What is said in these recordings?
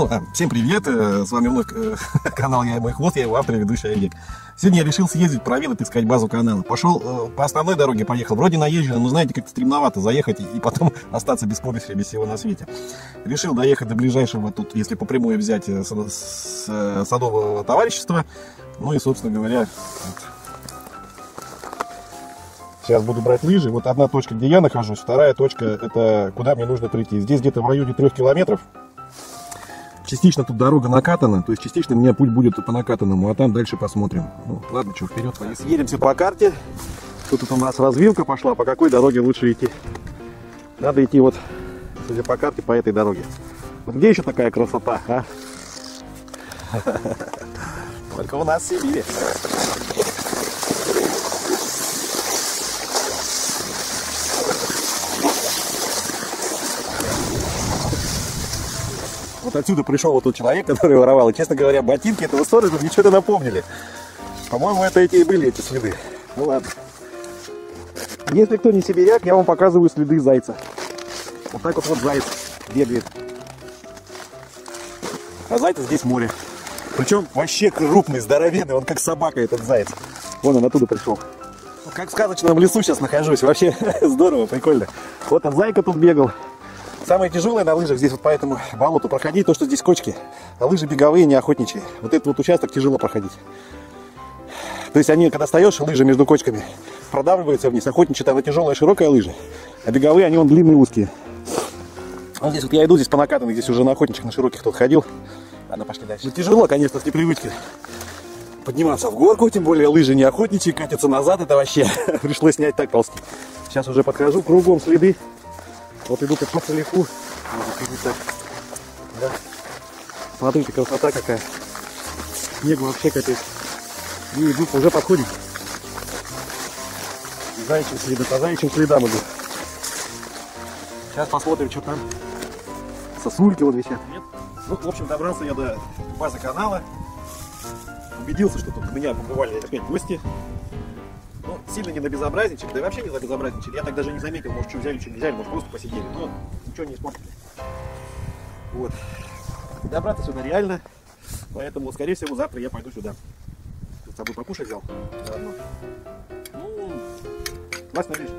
Всем привет, с вами вновь канал Я и мой хвост, я его автор и ведущий Олег. Сегодня я решил съездить, проведать, искать базу канала. Пошел по основной дороге, поехал, вроде наезжен, но знаете, как-то стремновато заехать и потом остаться без помощи, без всего на свете. Решил доехать до ближайшего, тут если по прямой взять, садового товарищества. Ну и, собственно говоря, сейчас буду брать лыжи. Вот одна точка, где я нахожусь, вторая точка, это куда мне нужно прийти. Здесь где-то в районе 3 километров. Частично тут дорога накатана, то есть частично у меня путь будет по накатанному, а там дальше посмотрим. Ну, ладно, что, вперед, поехали. Едемся по карте. Тут у нас развилка пошла, по какой дороге лучше идти. Надо идти вот, судя по карте, по этой дороге. Вот где еще такая красота, а? Только у нас в Сибири. Вот отсюда пришел вот тот человек, который воровал. И, честно говоря, ботинки этого сторожа ничего не напомнили. По-моему, это эти и были, эти следы. Ну ладно. Если кто не сибиряк, я вам показываю следы зайца. Вот так вот заяц бегает. А зайца здесь море. Причем вообще крупный, здоровенный. Он как собака, этот заяц. Вон он оттуда пришел. Как в сказочном лесу сейчас нахожусь. Вообще здорово, прикольно. Вот он, зайка тут бегал. Самое тяжелое на лыжах здесь вот по этому болоту проходить, то, что здесь кочки. А лыжи беговые, не охотничьи. Вот этот вот участок тяжело проходить. То есть они, когда стоишь, лыжи между кочками продавливаются вниз. Охотничьи там тяжелая, широкая лыжа. А беговые, они вон длинные, узкие. Вот здесь вот я иду, здесь по накатанной, здесь уже на охотничьих, на широких тут ходил. Ладно, пошли дальше. Ну, тяжело, конечно, с непривычки подниматься в горку, тем более лыжи не охотничьи, катятся назад, это вообще пришлось снять так ползти. Сейчас уже подхожу, кругом следы. Вот иду как по целику. Да. Смотрите, красота какая. Снег вообще капец. И иду, уже подходит. Заячьим следам, по заячьим следам иду. Сейчас посмотрим, что там. Сосульки вот висят. Нет. Ну, в общем, добрался я до базы канала. Убедился, что тут у меня побывали опять гости. Ну, сильно не набезобразничали, да и вообще не набезобразничали. Я так даже не заметил, может, что взяли, что не взяли, может, просто посидели. Но ничего не испортили. Вот. Добраться сюда реально. Поэтому, скорее всего, завтра я пойду сюда. С собой покушать взял. Заодно. Ну, классно вещь.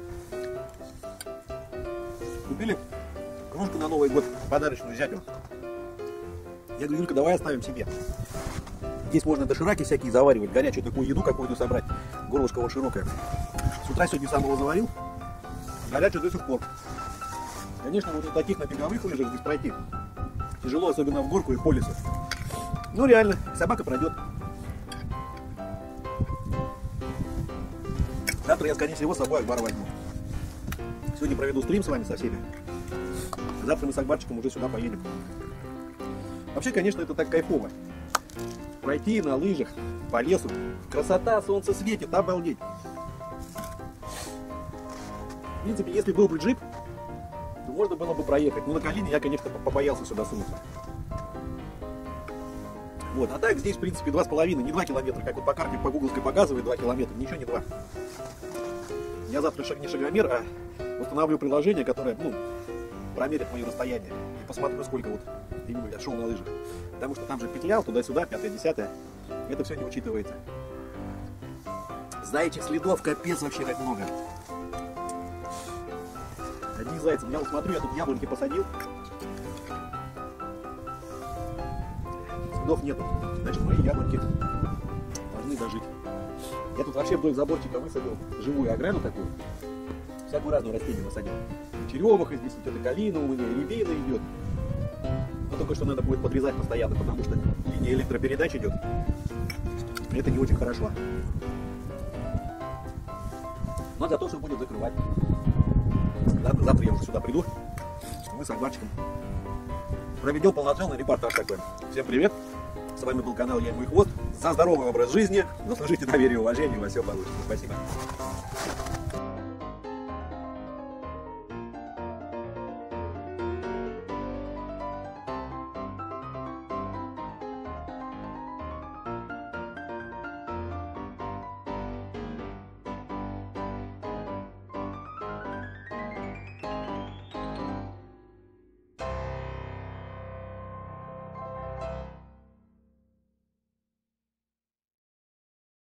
Купили кружку на Новый год, подарочную зятю. Я говорю, Юлька, давай оставим себе. Здесь можно дошираки всякие заваривать, горячую такую еду какую-то собрать. Горлышко вот широкое. С утра сегодня сам его заварил. Горячую до сих пор. Конечно, вот на таких на беговых лыжах здесь пройти тяжело, особенно в горку и по лесу. Ну реально, собака пройдет. Завтра я, скорее всего, с собой Акбар возьму. Сегодня проведу стрим с вами со всеми. Завтра мы с Акбарчиком уже сюда поедем. Вообще, конечно, это так кайфово. Пройти на лыжах по лесу. Красота, солнце светит, обалдеть. В принципе, если был бы джип, то можно было бы проехать. Но на колени я, конечно, побоялся сюда сунуться. Вот, а так здесь, в принципе, 2,5, не 2 километра, как вот по карте, по гугловской показывает 2 километра, ничего не 2. Я завтра не шагомер, а установлю приложение, которое, ну, промерит мое расстояние. И посмотрю, сколько вот именно я шел на лыжах. Потому что там же петлял туда-сюда, 5-10. Это все не учитывается. Заячьих следов капец вообще как много. Одни зайцы. Я вот смотрю, я тут яблоньки посадил. Следов нету. Значит, мои яблоньки должны дожить. Я тут вообще вдоль заборчика высадил живую ограду такую. Всякую разную растение насадил. Черемуха здесь идет, и калина у меня, и рябина идет. Но только что надо будет подрезать постоянно, потому что линия электропередач идет. Это не очень хорошо. Но зато все будет закрывать. Завтра я уже сюда приду. Мы с Акбарчиком проведем полноценный репортаж такой. Всем привет. С вами был канал Я и мой хвост. За здоровый образ жизни. Заслужите доверие и уважение. У вас все получится. Спасибо.